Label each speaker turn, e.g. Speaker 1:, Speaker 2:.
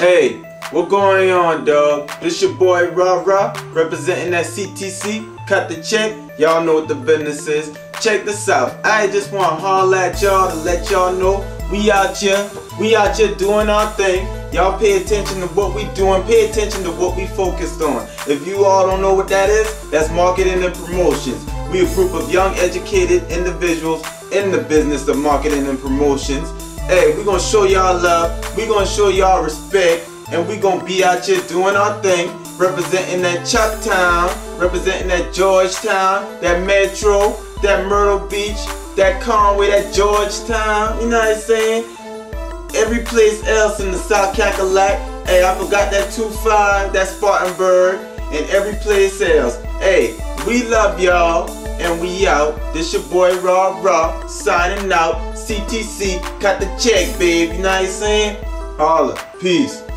Speaker 1: Hey, what going on, dog? This your boy Rah Rah, representing that CTC. Cut the check, y'all know what the business is. Check this out. I just want to holler at y'all to let y'all know we out here doing our thing. Y'all pay attention to what we doing, pay attention to what we focused on. If you all don't know what that is, that's marketing and promotions. We a group of young educated individuals in the business of marketing and promotions. Hey, we gonna show y'all love, we gonna show y'all respect, and we gonna be out here doing our thing, representing that Chucktown, representing that Georgetown, that Metro, that Myrtle Beach, that Conway, that Georgetown, you know what I'm saying? Every place else in the South Cackalack. Hey, I forgot that 25, that Spartanburg, and every place else. Hey, we love y'all, and we out. This your boy Rah Rah, signing out. CTC, cut the check, babe, you know what I'm saying? Holla, peace.